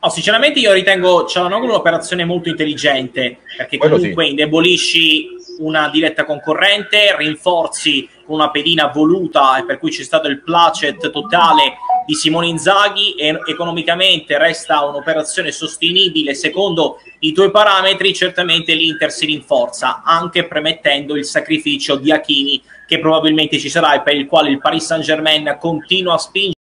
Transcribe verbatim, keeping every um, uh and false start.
No, sinceramente io ritengo Çalhanoğlu un'operazione molto intelligente, perché Quello comunque sì. indebolisci una diretta concorrente, rinforzi con una pedina voluta e per cui c'è stato il placet totale di Simone Inzaghi e economicamente resta un'operazione sostenibile secondo i tuoi parametri. Certamente l'Inter si rinforza, anche premettendo il sacrificio di Hakimi che probabilmente ci sarà e per il quale il Paris Saint-Germain continua a spingere